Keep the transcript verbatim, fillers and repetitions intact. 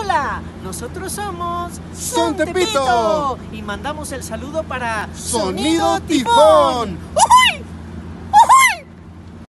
Hola, nosotros somos Son Tepito y mandamos el saludo para Sonido Tifón.